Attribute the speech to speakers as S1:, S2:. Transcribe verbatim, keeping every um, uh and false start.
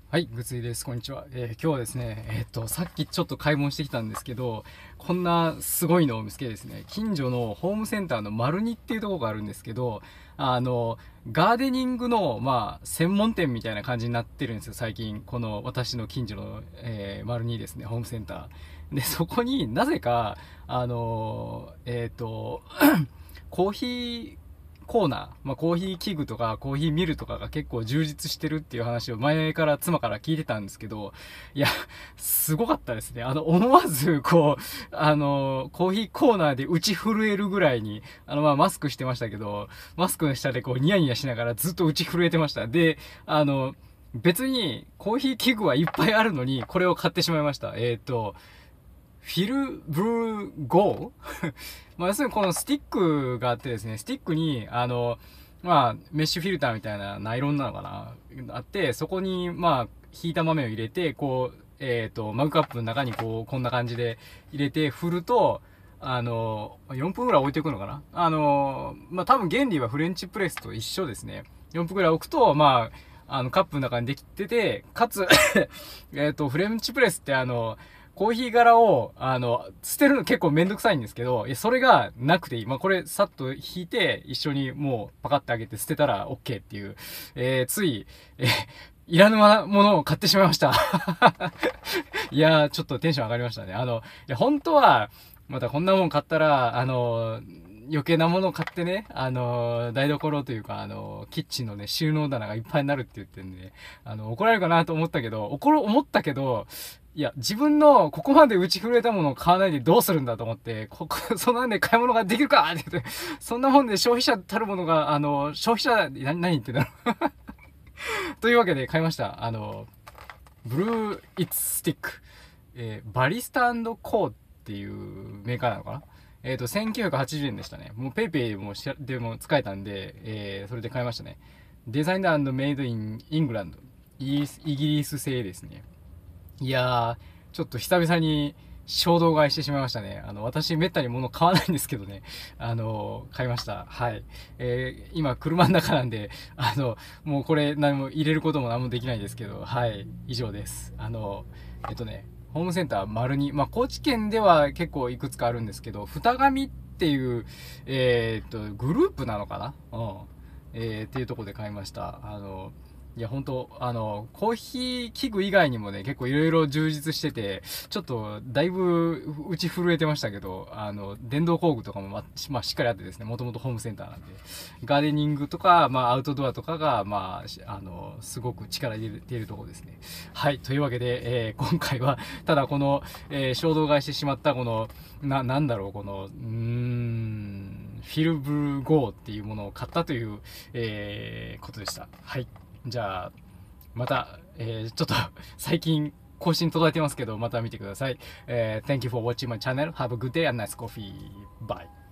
S1: はい、ぐついです。こんにちは。えー今日はですね、えーっと、さっきちょっと買い物してきたんですけど、こんなすごいのを見つけてですね、近所のホームセンターの丸二っていうところがあるんですけど、あの、ガーデニングの、まあ、専門店みたいな感じになってるんですよ、最近。この私の近所の、えー、丸二ですね、ホームセンター。で、そこになぜか、あの、えーっと、コーヒー、コーナー、まあ、コーヒー器具とかコーヒーミルとかが結構充実してるっていう話を前から妻から聞いてたんですけど、いや、すごかったですね。あの、思わず、こう、あの、コーヒーコーナーで打ち震えるぐらいに、あの、まあ、マスクしてましたけど、マスクの下でこう、ニヤニヤしながらずっと打ち震えてました。で、あの、別にコーヒー器具はいっぱいあるのに、これを買ってしまいました。えっと、フィルブルーゴーまあ、要するにこのスティックがあってですね、スティックに、あの、まあ、メッシュフィルターみたいなナイロンなのかなあって、そこに、まあ、ひいた豆を入れて、こう、えっ、と、マグカップの中にこう、こんな感じで入れて振ると、あの、よんぷんぐらい置いておくのかなあの、まあ、多分原理はフレンチプレスと一緒ですね。よんぷんぐらい置くと、まあ、あの、カップの中にできてて、かつえっと、フレンチプレスってあの、コーヒー柄を、あの、捨てるの結構めんどくさいんですけど、いや、それがなくていい。まあ、これ、さっと引いて、一緒にもう、パカってあげて捨てたら OK っていう、えー、つい、えー、いらぬものを買ってしまいました。いやー、ちょっとテンション上がりましたね。あの、いや、本当は、またこんなもん買ったら、あの、余計なものを買ってね、あの、台所というか、あの、キッチンのね、収納棚がいっぱいになるって言ってんで、ね、あの、怒られるかなと思ったけど、怒る、思ったけど、いや、自分のここまで打ち震えたものを買わないでどうするんだと思って、ここ、そんなんで買い物ができるかって言って、そんなもんで消費者たるものが、あの、消費者、な、何言ってんだろうというわけで買いました。あの、ブルーイッツスティック。えーバリスタコーっていうメーカーなのかなえっ、と、せんきゅうひゃくはちじゅうえんでしたね。もうペイペイもしでも使えたんで、えーそれで買いましたね。デザインメイドインイングランド。イギリス、イギリス製ですね。いやー、ちょっと久々に衝動買いしてしまいましたね。あの、私めったに物買わないんですけどね。あの、買いました。はい。えー、今車の中なんで、あの、もうこれ何も入れることも何もできないですけど、はい。以上です。あの、えっとね、ホームセンター丸に、まあ、高知県では結構いくつかあるんですけど、二神っていう、えーっと、グループなのかなうん。えー、っていうところで買いました。あの、いや、本当あの、コーヒー器具以外にもね、結構いろいろ充実してて、ちょっと、だいぶ、打ち震えてましたけど、あの、電動工具とかもま、まあ、しっかりあってですね、もともとホームセンターなんで、ガーデニングとか、まあ、アウトドアとかが、まあ、あの、すごく力入れているところですね。はい、というわけで、えー今回は、ただこの、えー衝動買いしてしまった、この、な、なんだろう、この、うーん、フィルブルゴーっていうものを買ったという、えーことでした。はい。じゃあ、また、えー、ちょっと最近更新途絶えてますけど、また見てください。えー、Thank you for watching my channel. Have a good day and nice coffee. Bye.